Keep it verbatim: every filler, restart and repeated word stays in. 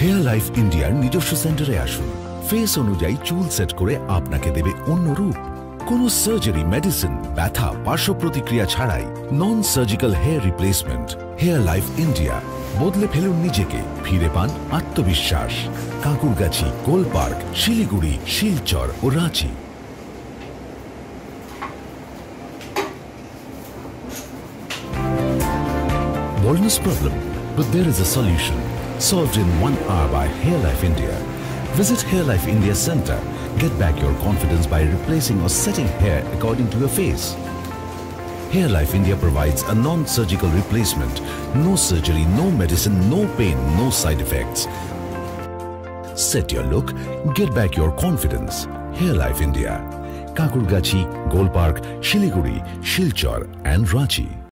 Hair life ইন্ডিয়ার নিজস্ব সেন্টারে আসুন। ফেস অনুযায়ী চুল সেট করে আপনাকে দেবে অন্য রূপ। কোনো সার্জারি, মেডিসিন, ব্যথা, পার্শ্ব প্রতিক্রিয়া ছাড়াই non surgical hair replacement. Hair life India, বদলে ফেলুন নিজেকে, ফিরে পান আত্মবিশ্বাস। কাঁকুরগাছি, গোলপার্ক, শিলিগুড়ি, শিলচর ও Ranchi. Baldness problem, but there is a solution. Solved in one hour by Hair Life India. Visit Hair Life India Center. Get back your confidence by replacing or setting hair according to your face. Hair Life India provides a non-surgical replacement. No surgery, no medicine, no pain, no side effects. Set your look, get back your confidence. Hair Life India. Kakurgachi, Golpark, Shiliguri, Shilchar and Ranchi.